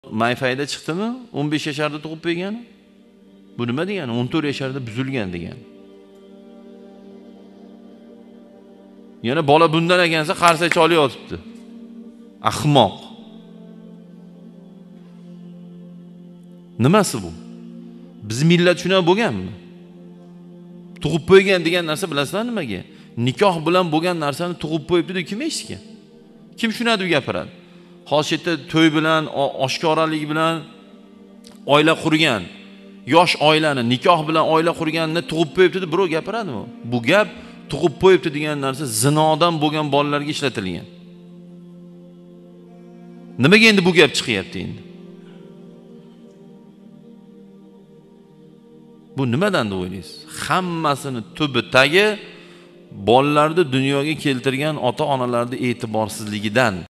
Mayfayda chiqdimi? 15 yasharda tug'ib qo'ygani? Bu nima degani? 14 yasharda buzilgan degani. Yana bola bundan ekansa qarsak choli yotibdi. Ahmoq. Nimasi bu? Biz millat shunday bo'lganmi? Tug'ib qo'ygan degan narsa bilasizlar nimaga? Nikoh bilan bo'lgan narsani tug'ib qo'yibdi deb kim eshitgan? Kim shunday deb gapiradi? Hozirda to'y bilan, oshkoralik bilan oila qurgan, yosh oilani nikoh bilan oila qurganini tug'ib qo'yibdi deb birov gapiradimi? Bu gap tug'ib qo'yibdi degan narsa zinodan bo'lgan bolalarga ishlatilgan. Nimaga endi bu gap chiqyapti endi? Bu nimadan deb o'ylaysiz? Hammasini tubi tagi bolalarni dunyoga keltirgan ota-onalarning e'tiborsizligidan.